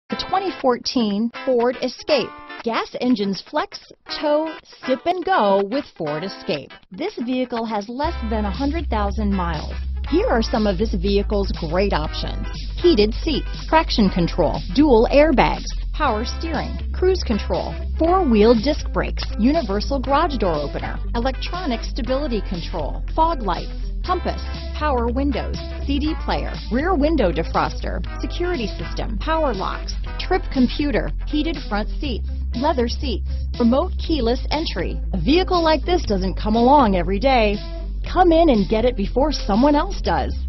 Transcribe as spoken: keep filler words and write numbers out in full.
The twenty fourteen Ford Escape. Gas engines flex, tow, sip and go with Ford Escape. This vehicle has less than one hundred thousand miles. Here are some of this vehicle's great options: heated seats, traction control, dual airbags, power steering, cruise control, four-wheel disc brakes, universal garage door opener, electronic stability control, fog lights, compass, power windows, C D player, rear window defroster, security system, power locks, trip computer, heated front seats, leather seats, remote keyless entry. A vehicle like this doesn't come along every day. Come in and get it before someone else does.